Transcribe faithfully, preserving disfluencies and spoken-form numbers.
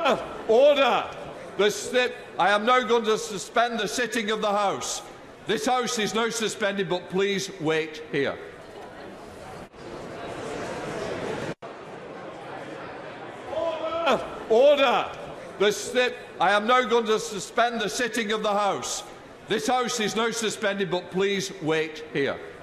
Order! The sti- I am now going to suspend the sitting of the House. This House is now suspended, but please wait here. Order! Order! The sti- I am now going to suspend the sitting of the House. This House is now suspended, but please wait here.